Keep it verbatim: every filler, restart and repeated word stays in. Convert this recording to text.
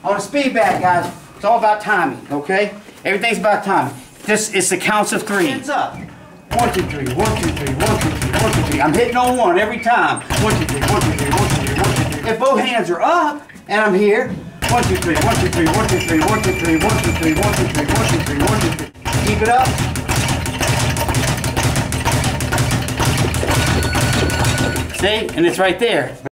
On a speed bag, guys, it's all about timing, okay? Everything's about timing. This is the counts of three. Hands up. One, two, three, one, two, three, one, two, three, one, two, three. I'm hitting on one every time. One, two, three, one, two, three, one, two, three, one, two, three. If both hands are up and I'm here, one, two, three, one, two, three, one, two, three, one, two, three, one, two, three, one, two, three, one, two, three, one, two, three. Keep it up. See? And it's right there.